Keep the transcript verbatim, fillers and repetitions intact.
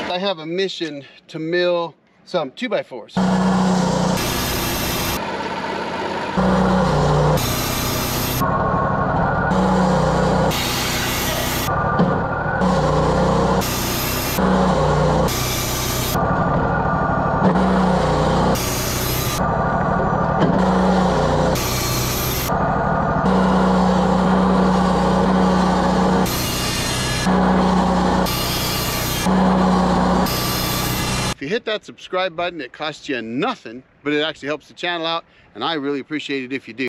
I have a mission to mill some two by fours. If you hit that subscribe button, it costs you nothing, but it actually helps the channel out, and I really appreciate it if you do.